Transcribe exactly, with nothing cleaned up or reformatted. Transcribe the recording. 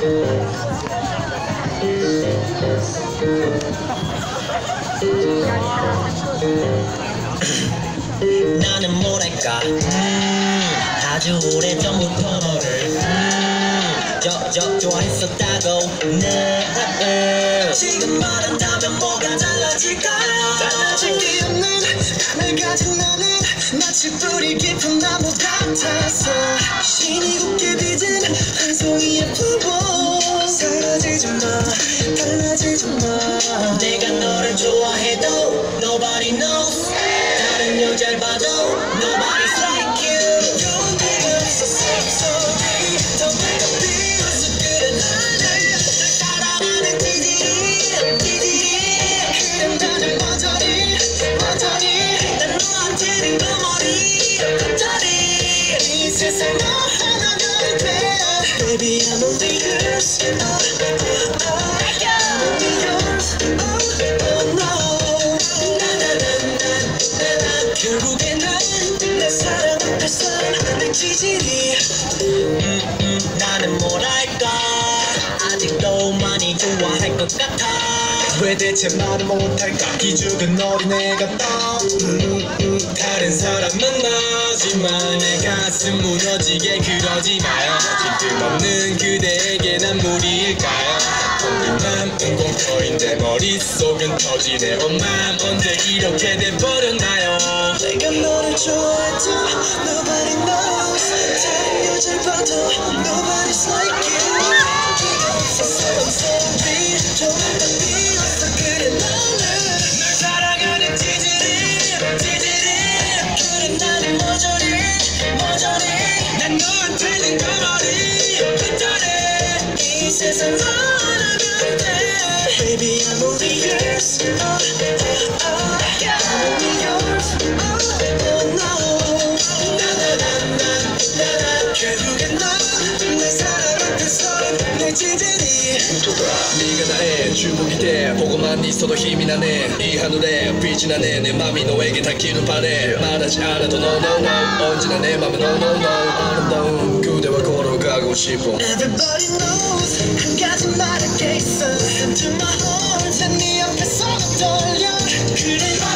나는 뭐랄까 음, 아주 오래전부터 너를 음, 저, 저, 좋아했었다고 네. 지금 말한다면 뭐가 달라질까요? 달라질 게 없는 날 가진 나는 마치 뿌리 깊은 나무 같아서 신이 곱게 빚은 한 송이의 풀보 사라지지 마 달라지지 마 내가 너를 좋아해도 Nobody knows 다른 여자를 봐도 Nobody's like you 좋은 네가 있었어 sorry 더 내가 비웃어 그래 나를 널 따라가는 띠디리 띠디리 그럼 나는 버전이 버전이 난 너한테는 거머리 겉절이 이 세상 너 하나면 돼 Baby I'm only yours oh, oh, oh. I'm only yours oh, oh no 나나나나나나 결국엔 난 내 사랑 앞에선 내 지질이 음, 음, 나는 뭐랄까 아직도 많이 좋아할 것 같아 왜 대체 말을 못할까 기죽은 어린애 같다 음, 음, 다른 사람 만나지만 내 가슴 무너지게 그러지 마요 뜬금없는 그대에게 난 무리일까요 텅빈 맘은 공터인데 머릿속은 터지네 온 맘 언제 이렇게 돼버렸나요 내가 너를 좋아해도 Nobody knows 다른 여자를 봐도 Nobody's like you 네가 있었어 I'm sorry 좀더 비웃어 그래 나는 널 사랑하는 찌질이 찌질이 그래 나는 모조리 모조리 난 너한테는 가만히 겉절해 이 세상 하나면 돼 Baby I'm only yours oh, oh, oh. I'm only yours oh, oh no 나나나나나나 결국엔 넌 내 사랑 앞에선 내 찌질이 네가 나의 주목이 돼 보고만 있어도 힘이 나네 이 하늘에 빛이 나네 내 맘이 너에게 닿기를 바래 말하지 않아도 no no no 언제나 내 맘은 no no no 아름다운 그대와 걸어가고 싶어 Everybody knows 한 가지 말할 게 있어 Listen to my heart 난 네 앞에서 떨려 그래